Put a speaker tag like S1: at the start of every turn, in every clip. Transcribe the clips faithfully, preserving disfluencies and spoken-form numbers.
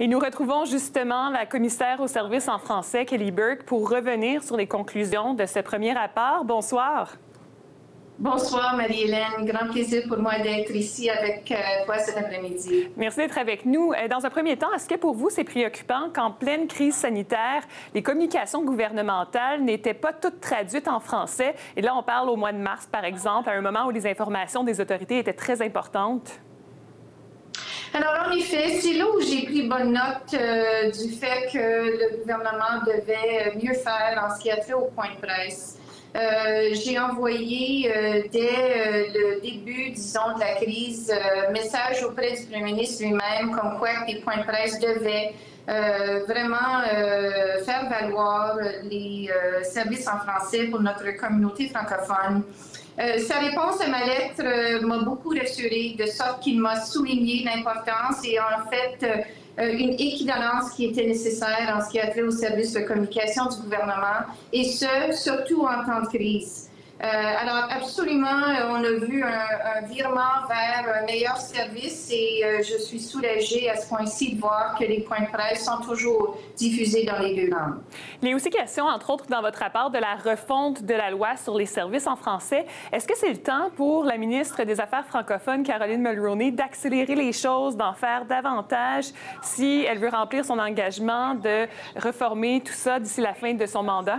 S1: Et nous retrouvons justement la commissaire au service en français, Kelly Burke, pour revenir sur les conclusions de ce premier rapport. Bonsoir.
S2: Bonsoir, Marie-Hélène. Grand plaisir pour moi d'être ici avec toi cet après-midi.
S1: Merci d'être avec nous. Dans un premier temps, est-ce que pour vous, c'est préoccupant qu'en pleine crise sanitaire, les communications gouvernementales n'étaient pas toutes traduites en français? Et là, on parle au mois de mars, par exemple, à un moment où les informations des autorités étaient très importantes.
S2: Alors, en effet, c'est là où j'ai pris bonne note euh, du fait que le gouvernement devait mieux faire en ce qui a trait au point de presse. Euh, j'ai envoyé euh, dès euh, le début, disons, de la crise, euh, message auprès du premier ministre lui-même, comme quoi les points de presse devaient euh, vraiment euh, faire valoir les euh, services en français pour notre communauté francophone. Euh, sa réponse à ma lettre euh, m'a beaucoup rassurée, de sorte qu'il m'a souligné l'importance et en fait euh, une équivalence qui était nécessaire en ce qui a trait au service de communication du gouvernement, et ce, surtout en temps de crise. Euh, alors, absolument, on a vu un, un virement vers un meilleur service et euh, je suis soulagée à ce point-ci de voir que les points de presse sont toujours diffusés dans les deux langues.
S1: Il y a aussi question, entre autres, dans votre rapport, de la refonte de la loi sur les services en français. Est-ce que c'est le temps pour la ministre des Affaires francophones, Caroline Mulroney, d'accélérer les choses, d'en faire davantage si elle veut remplir son engagement de réformer tout ça d'ici la fin de son mandat?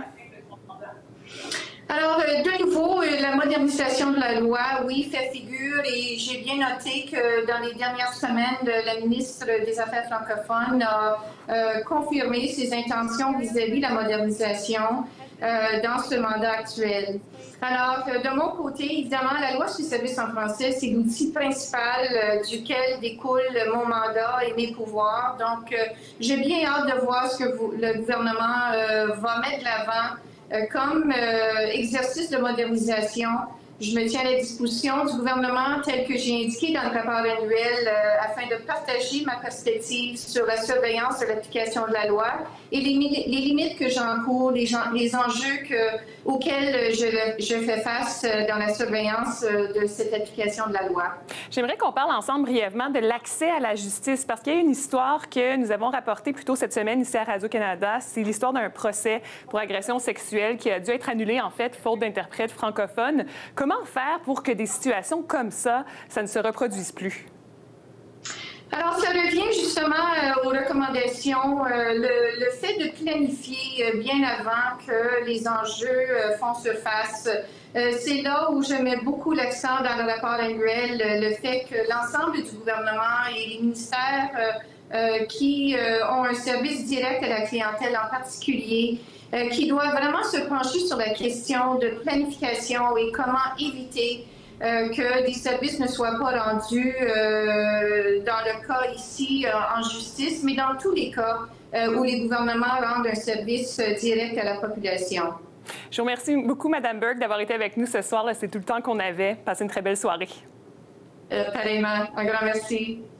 S2: Alors, de nouveau, la modernisation de la loi, oui, fait figure et j'ai bien noté que dans les dernières semaines, la ministre des Affaires francophones a euh, confirmé ses intentions vis-à-vis de la modernisation euh, dans ce mandat actuel. Alors, de mon côté, évidemment, la loi sur le service en français, c'est l'outil principal euh, duquel découle mon mandat et mes pouvoirs. Donc, euh, j'ai bien hâte de voir ce que vous, le gouvernement euh, va mettre de l'avant comme euh, exercice de modernisation. Je me tiens à la disposition du gouvernement tel que j'ai indiqué dans le rapport annuel euh, afin de partager ma perspective sur la surveillance de l'application de la loi et les, les limites que j'encours, les, les enjeux que, auxquels je, je fais face dans la surveillance de cette application de la loi.
S1: J'aimerais qu'on parle ensemble brièvement de l'accès à la justice, parce qu'il y a une histoire que nous avons rapportée plus tôt cette semaine ici à Radio-Canada. C'est l'histoire d'un procès pour agression sexuelle qui a dû être annulé, en fait, faute d'interprètes francophones. Comment faire pour que des situations comme ça, ça ne se reproduise plus?
S2: Alors, ça revient justement euh, aux recommandations, euh, le, le fait de planifier euh, bien avant que les enjeux euh, font surface. Euh, c'est là où je mets beaucoup l'accent dans le rapport annuel, le, le fait que l'ensemble du gouvernement et les ministères euh, euh, qui euh, ont un service direct à la clientèle en particulier, euh, qui doivent vraiment se pencher sur la question de planification et comment éviter Euh, que des services ne soient pas rendus euh, dans le cas ici euh, en justice, mais dans tous les cas euh, où les gouvernements rendent un service euh, direct à la population.
S1: Je vous remercie beaucoup, Mme Burke, d'avoir été avec nous ce soir. C'est tout le temps qu'on avait. Passez une très belle soirée.
S2: Euh, pareillement. Un grand merci.